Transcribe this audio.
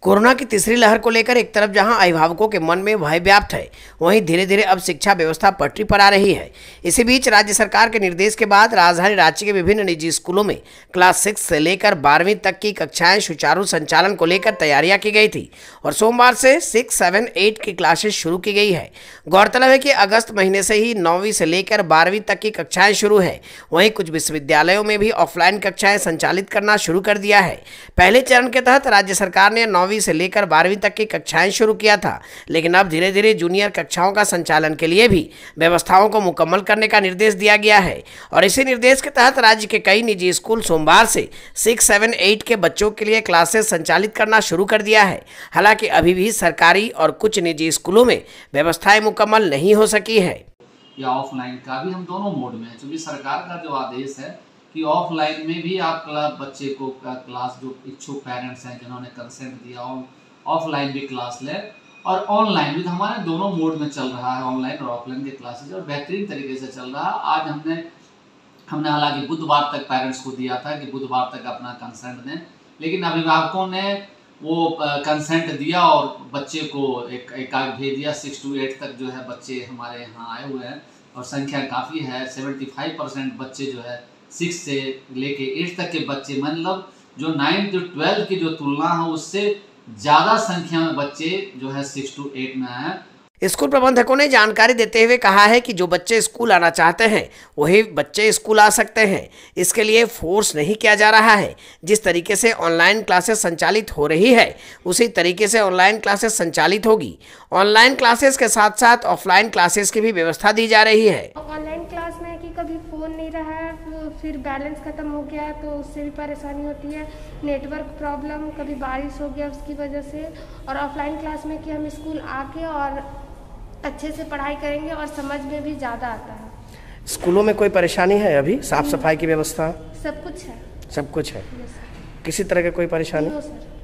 Corona की तीसरी लहर को लेकर एक तरफ जहां अभिभावकों के मन में भय व्याप्त है, वहीं धीरे धीरे अब शिक्षा व्यवस्था पटरी पर आ रही है। इसी बीच राज्य सरकार के निर्देश के बाद राजधानी रांची के विभिन्न निजी स्कूलों में क्लास 6 से लेकर 12वीं तक की कक्षाएं सुचारू संचालन को लेकर तैयारियां की गई थी और सोमवार से 6, 7, 8 की क्लासेस शुरू की गई है। गौरतलब है कि अगस्त महीने से ही 9वीं से लेकर 12वीं तक की कक्षाएं शुरू है। वहीं कुछ विश्वविद्यालयों में भी ऑफलाइन कक्षाएं संचालित करना शुरू कर दिया है। पहले चरण के तहत राज्य सरकार ने 9वीं से लेकर 12वीं तक की कक्षाएं शुरू किया था, लेकिन अब धीरे धीरे जूनियर कक्षाओं का संचालन के लिए भी व्यवस्थाओं को मुकम्मल करने का निर्देश दिया गया है। और इसी निर्देश के तहत राज्य के कई निजी स्कूल सोमवार से 6, 7, 8 के बच्चों के लिए क्लासेस संचालित करना शुरू कर दिया है। हालांकि अभी भी सरकारी और कुछ निजी स्कूलों में व्यवस्थाएं मुकम्मल नहीं हो सकी है। या ऑफलाइन का भी हम दोनों मोड में है, क्योंकि सरकार का जो आदेश है कि ऑफलाइन में भी आप बच्चे को क्लास, जो इच्छुक पेरेंट्स हैं जिन्होंने कंसेंट दिया ऑफलाइन भी क्लास ले, और ऑनलाइन भी हमारे दोनों मोड में चल रहा है। ऑनलाइन और ऑफलाइन के क्लासेज और बेहतरीन तरीके से चल रहा है। आज हमने हालांकि बुधवार तक पेरेंट्स को दिया था कि बुधवार तक अपना कंसेंट दें, लेकिन अभिभावकों ने वो कंसेंट दिया और बच्चे को एक भेज दिया। 6 to 8 तक जो है बच्चे हमारे यहाँ आए हुए हैं और संख्या काफ़ी है। 75% बच्चे जो है 6 से लेके 8 तक के बच्चे, मतलब जो 9 to 12 की जो तुलना है उससे ज़्यादा संख्या में बच्चे जो है 6 to 8 में आए। स्कूल प्रबंधकों ने जानकारी देते हुए कहा है कि जो बच्चे स्कूल आना चाहते हैं वही बच्चे स्कूल आ सकते हैं। इसके लिए फोर्स नहीं किया जा रहा है। जिस तरीके से ऑनलाइन क्लासेस संचालित हो रही है उसी तरीके से ऑनलाइन क्लासेस संचालित होगी। ऑनलाइन क्लासेस के साथ साथ ऑफलाइन क्लासेस की भी व्यवस्था दी जा रही है। ऑनलाइन क्लास में कि कभी फ़ोन नहीं रहा है, फिर बैलेंस ख़त्म हो गया तो उससे भी परेशानी होती है। नेटवर्क प्रॉब्लम, कभी बारिश हो गया उसकी वजह से। और ऑफलाइन क्लास में कि हम स्कूल आके और अच्छे से पढ़ाई करेंगे और समझ में भी ज़्यादा आता है। स्कूलों में कोई परेशानी है अभी? साफ सफाई की व्यवस्था सब कुछ है। सब कुछ है, किसी तरह की कोई परेशानी? No sir.